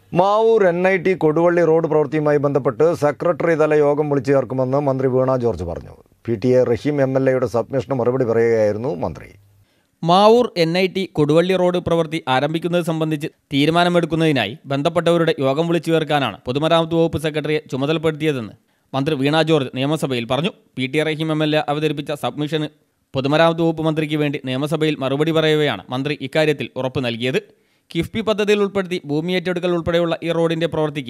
Mavoor NIT Koduvally road പ്രവൃത്തിയുമായി ബന്ധപ്പെട്ട് secretary തല യോഗം വിളിച്ചു ചേർക്കുമെന്ന് മന്ത്രി വീണ ജോർജ് പറഞ്ഞു. PTA റഹീം MLAയുടെ സബ്മിഷന് മറുപടി പറയുകയായിരുന്നു മന്ത്രി. മാവൂർ NIT കൊടുവള്ളി റോഡ് പ്രവൃത്തി ആരംഭിക്കുന്നത് സംബന്ധിച്ച് തീരുമാനമെടുക്കുന്നതിനായി ബന്ധപ്പെട്ടവരുടെ യോഗം വിളിച്ചു ചേർക്കാനാണ് പൊതുമരാമത്ത് വകുപ്പ് സെക്രട്ടറിയെ ചുമതലപ്പെടുത്തിയതെന്ന് മന്ത്രി വീണ ജോർജ് നിയമസഭയിൽ പറഞ്ഞു. PTA റഹീം MLA അവതരിപ്പിച്ച സബ്മിഷന് പൊതുമരാമത്ത് വകുപ്പ് മന്ത്രിക്ക് വേണ്ടി നിയമസഭയിൽ മറുപടി പറയവെയാണ് മന്ത്രി ഇക്കാര്യത്തിൽ ഉറപ്പ് നൽകിയത്. കിഫ്ബി പദ്ധതിയിൽ ഉൾപ്പെടുത്തി ഭൂമി ഏറ്റെടുക്കൽ ഉൾപ്പെടെയുള്ള ഈ റോഡിൻ്റെ പ്രവൃത്തിക്ക്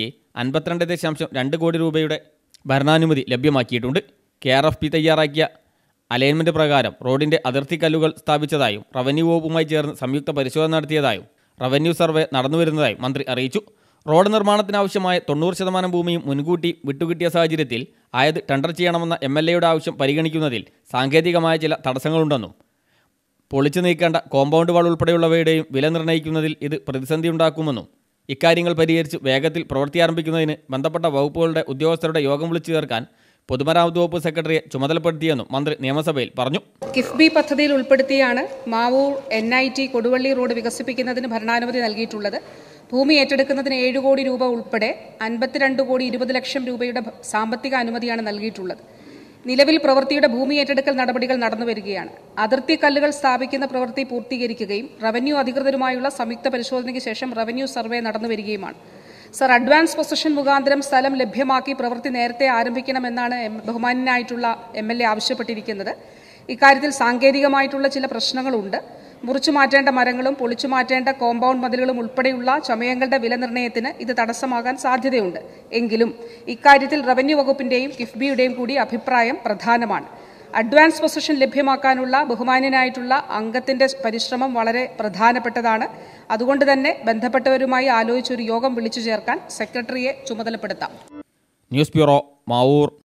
52.2 കോടി രൂപയുടെ ഭരണാനുമതി ലഭ്യമാക്കിയിട്ടുണ്ട്. KRFP തയ്യാറാക്കിയ അലൈൻമെൻറ്റ് പ്രകാരം റോഡിൻ്റെ അതിർത്തി കല്ലുകൾ സ്ഥാപിച്ചതായും റവന്യൂ വകുപ്പുമായി ചേർന്ന് സംയുക്ത പരിശോധന നടത്തിയതായും റവന്യൂ സർവേ നടന്നുവരുന്നതായും മന്ത്രി അറിയിച്ചു. റോഡ് നിർമ്മാണത്തിനാവശ്യമായ 90% ഭൂമിയും മുൻകൂട്ടി വിട്ടുകിട്ടിയ സാഹചര്യത്തിൽ ആയത് ടെൻഡർ ചെയ്യണമെന്ന MLAയുടെ ആവശ്യം പരിഗണിക്കുന്നതിൽ സാങ്കേതികമായ ചില തടസ്സങ്ങളുണ്ടെന്നും പൊളിച്ചു നീക്കേണ്ട കോമ്പൗണ്ട് വാൾ ഉൾപ്പെടെയുള്ളവയുടെയും വില നിർണ്ണയിക്കുന്നതിൽ ഇത് പ്രതിസന്ധി ഉണ്ടാക്കുമെന്നും ഇക്കാര്യങ്ങൾ പരിഹരിച്ച് വേഗത്തിൽ പ്രവൃത്തി ആരംഭിക്കുന്നതിന് ബന്ധപ്പെട്ട വകുപ്പുകളുടെ ഉദ്യോഗസ്ഥരുടെ യോഗം വിളിച്ചു ചേർക്കാൻ പൊതുമരാമത്ത് വകുപ്പ് സെക്രട്ടറിയെ ചുമതലപ്പെടുത്തിയെന്നും മന്ത്രി നിയമസഭയിൽ പറഞ്ഞു. കിഫ്ബി പദ്ധതിയിൽ ഉൾപ്പെടുത്തിയാണ് മാവൂർ NIT കൊടുവള്ളി റോഡ് വികസിപ്പിക്കുന്നതിന് ഭരണാനുമതി നൽകിയിട്ടുള്ളത്. ഭൂമി ഏറ്റെടുക്കുന്നതിന് 7 കോടി രൂപ ഉൾപ്പെടെ 52,20,00,000 രൂപയുടെ സാമ്പത്തിക അനുമതിയാണ് നൽകിയിട്ടുള്ളത്. നിലവിൽ പ്രവൃത്തിയുടെ ഭൂമി ഏറ്റെടുക്കൽ നടപടികൾ നടന്നുവരികയാണ്. അതിർത്തി കല്ലുകൾ സ്ഥാപിക്കുന്ന പ്രവൃത്തി പൂർത്തീകരിക്കുകയും റവന്യൂ അധികൃതരുമായുള്ള സംയുക്ത പരിശോധനയ്ക്ക് ശേഷം റവന്യൂ സർവേ നടന്നുവരികയുമാണ്. സർ, അഡ്വാൻസ് പൊസഷൻ മുഖാന്തരം സ്ഥലം ലഭ്യമാക്കി പ്രവൃത്തി നേരത്തെ ആരംഭിക്കണമെന്നാണ് ബഹുമാന്യനായിട്ടുള്ള MLA ആവശ്യപ്പെട്ടിരിക്കുന്നത്. ഇക്കാര്യത്തിൽ സാങ്കേതികമായിട്ടുള്ള ചില പ്രശ്നങ്ങളുണ്ട്. മുറിച്ചു മാറ്റേണ്ട മരങ്ങളും പൊളിച്ചു മാറ്റേണ്ട കോമ്പൗണ്ട് മതിലുകളും ഉൾപ്പെടെയുള്ള ചമയങ്ങളുടെ വില നിർണ്ണയത്തിന് ഇത് തടസ്സമാകാൻ സാധ്യതയുണ്ട്. എങ്കിലും ഇക്കാര്യത്തിൽ റവന്യൂ വകുപ്പിന്റെയും കിഫ്ബിയുടെയും കൂടി അഭിപ്രായം പ്രധാനമാണ്. അഡ്വാൻസ് പൊസഷൻ ലഭ്യമാക്കാനുള്ള ബഹുമാന്യനായിട്ടുള്ള അംഗത്തിന്റെ പരിശ്രമം വളരെ പ്രധാനപ്പെട്ടതാണ്. അതുകൊണ്ട് തന്നെ ബന്ധപ്പെട്ടവരുമായി ആലോചിച്ചൊരു യോഗം വിളിച്ചു ചേർക്കാൻ സെക്രട്ടറിയെ ചുമതലപ്പെടുത്താം. News bureau, Mavoor.